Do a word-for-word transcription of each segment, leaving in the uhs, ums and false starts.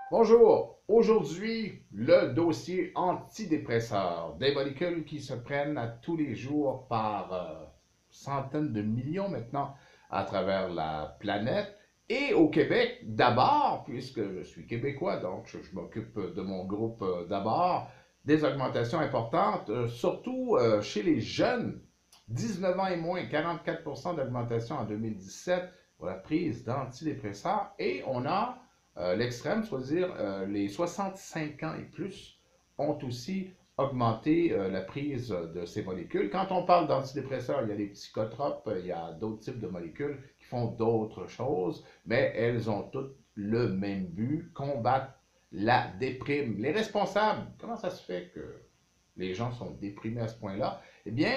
Bonjour, aujourd'hui le dossier antidépresseur, des molécules qui se prennent à tous les jours par euh, centaines de millions maintenant à travers la planète et au Québec d'abord, puisque je suis québécois, donc je, je m'occupe de mon groupe euh, d'abord, des augmentations importantes, euh, surtout euh, chez les jeunes, dix-neuf ans et moins, quarante-quatre pour cent d'augmentation en deux mille dix-sept pour la prise d'antidépresseurs et on a euh, l'extrême, c'est-à-dire euh, les soixante-cinq ans et plus, ont aussi augmenté euh, la prise de ces molécules. Quand on parle d'antidépresseurs, il y a les psychotropes, il y a d'autres types de molécules qui font d'autres choses, mais elles ont toutes le même but, combattre la déprime. Les responsables, comment ça se fait que les gens sont déprimés à ce point-là? Eh bien,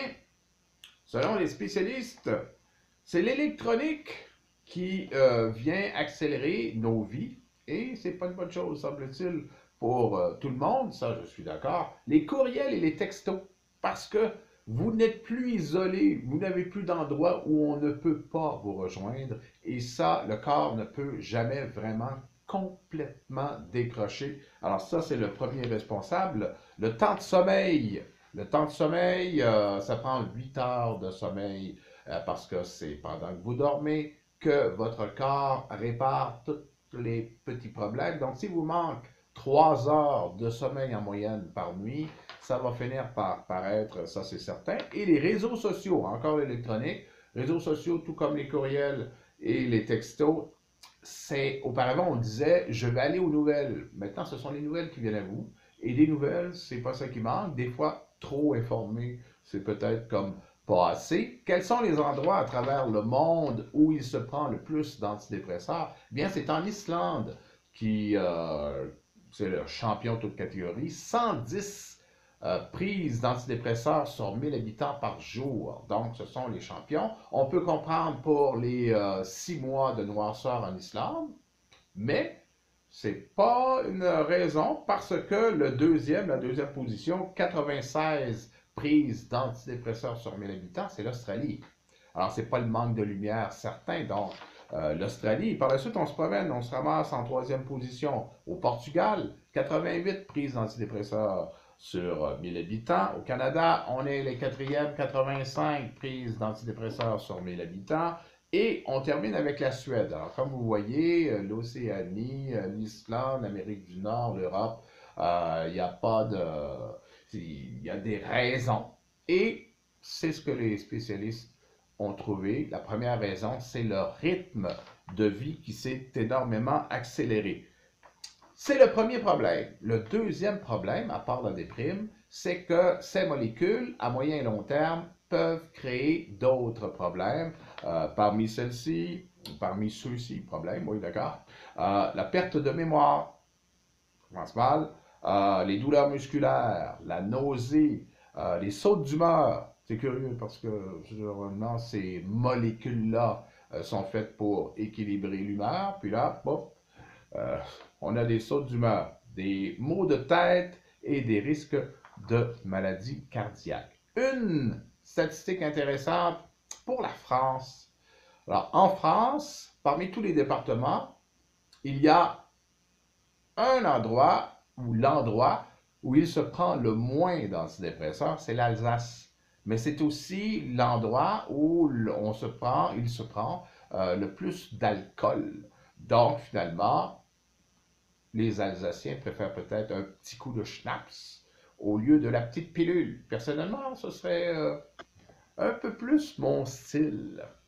selon les spécialistes, c'est l'électronique qui euh, vient accélérer nos vies et c'est pas une bonne chose, semble-t-il, pour euh, tout le monde, ça je suis d'accord. Les courriels et les textos, parce que vous n'êtes plus isolé, vous n'avez plus d'endroit où on ne peut pas vous rejoindre et ça, le corps ne peut jamais vraiment complètement décrocher. Alors ça, c'est le premier responsable. Le temps de sommeil. Le temps de sommeil, euh, ça prend huit heures de sommeil euh, parce que c'est pendant que vous dormez que votre corps répare tous les petits problèmes. Donc, si vous manque trois heures de sommeil en moyenne par nuit, ça va finir par paraître, ça c'est certain. Et les réseaux sociaux, encore l'électronique, réseaux sociaux tout comme les courriels et les textos, c'est auparavant on disait je vais aller aux nouvelles. Maintenant, ce sont les nouvelles qui viennent à vous. Et les nouvelles, c'est pas ça qui manque. Des fois, trop informé, c'est peut-être comme pas assez. Quels sont les endroits à travers le monde où il se prend le plus d'antidépresseurs? Eh bien, c'est en Islande qui, euh, c'est le champion toute catégorie, cent dix euh, prises d'antidépresseurs sur mille habitants par jour. Donc, ce sont les champions. On peut comprendre pour les euh, six mois de noirceur en Islande, mais c'est pas une raison parce que le deuxième, la deuxième position, quatre-vingt-seize prises d'antidépresseurs sur mille habitants, c'est l'Australie. Alors, c'est pas le manque de lumière certain, donc euh, l'Australie. Par la suite, on se promène, on se ramasse en troisième position au Portugal, quatre-vingt-huit prises d'antidépresseurs sur euh, mille habitants. Au Canada, on est les quatrièmes, quatre-vingt-cinq prises d'antidépresseurs sur mille habitants. Et on termine avec la Suède. Alors, comme vous voyez, euh, l'Océanie, euh, l'Islande, l'Amérique du Nord, l'Europe, euh, il n'y a pas de... Il y a des raisons. Et c'est ce que les spécialistes ont trouvé. La première raison, c'est le rythme de vie qui s'est énormément accéléré. C'est le premier problème. Le deuxième problème, à part la déprime, c'est que ces molécules, à moyen et long terme, peuvent créer d'autres problèmes. Euh, parmi celles-ci, parmi ceux-ci, problèmes, oui, d'accord. Euh, la perte de mémoire, commence mal. Euh, les douleurs musculaires, la nausée, euh, les sautes d'humeur. C'est curieux parce que généralement, ces molécules-là euh, sont faites pour équilibrer l'humeur. Puis là, bon, euh, on a des sautes d'humeur, des maux de tête et des risques de maladies cardiaques. Une statistique intéressante pour la France. Alors, en France, parmi tous les départements, il y a un endroit ou l'endroit où il se prend le moins d'antidépresseurs, c'est l'Alsace. Mais c'est aussi l'endroit où on se prend, il se prend euh, le plus d'alcool. Donc, finalement, les Alsaciens préfèrent peut-être un petit coup de schnapps au lieu de la petite pilule. Personnellement, ce serait euh, un peu plus mon style.